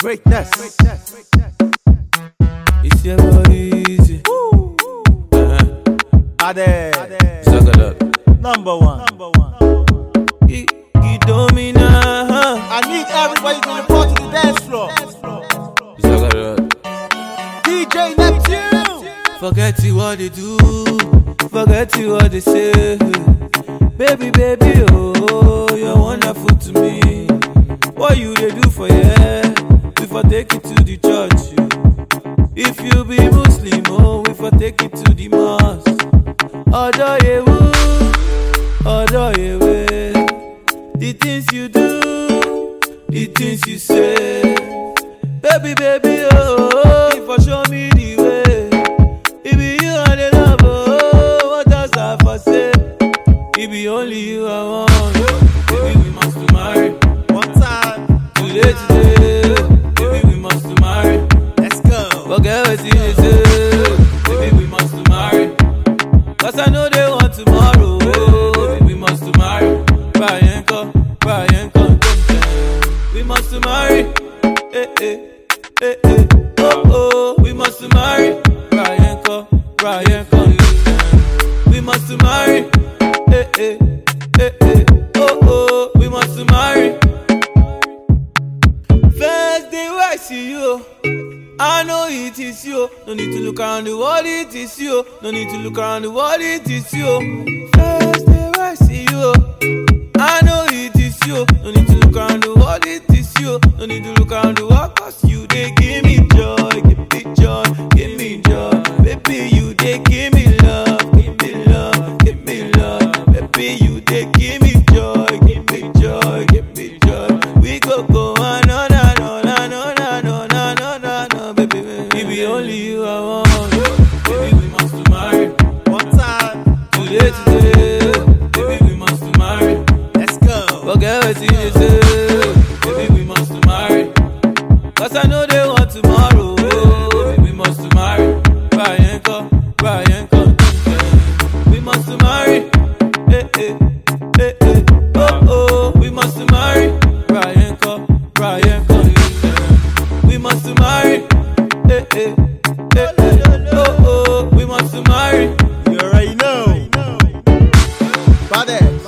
Greatness. It's your body easy. Ade. Number one. You domina. I need everybody to report to the dance floor. DJ Neptune. Forget you what they do. Forget you what they say. Baby, baby, oh, you're wonderful to me. What you they do for you? If I take it to the church, if you be Muslim, oh, if I take it to the mosque. Although you the things you do, the things you say. Baby, baby, oh, if I show me the way, it be you and the love, oh, what else I for say? It be only you I want. Baby, we must be married. One time. Today, baby, we must be married. Let's go. Forget what you say. Baby, we must be married. Cause I know they want tomorrow. Baby, we must be married. Brian, come. We must be married. Oh, we must be married. Brian, come. We must be married. Oh, we must be married. First day I see you, I know it is you. No need to look around the world, it is you. No need to look around the world, it is you. First day I see you, I know it is you. No need to look around the world, it is you. No need to look around the world, cause you they give me joy, give me joy, give me joy. Baby, you they give me love, give me love, give me love. Baby, you they give me joy, give me joy, give me joy. We go on, baby. It be only you I want. Baby, we must be married. One time. Today, baby, we must be married. Let's go. Forget what you say. Baby, we must be married. Cause I know they want tomorrow. Baby, we must be married. Brian, come. We must be married. Oh, we must be married. Brian, come. We must be married. Oh, we must be married. You already know. Bade.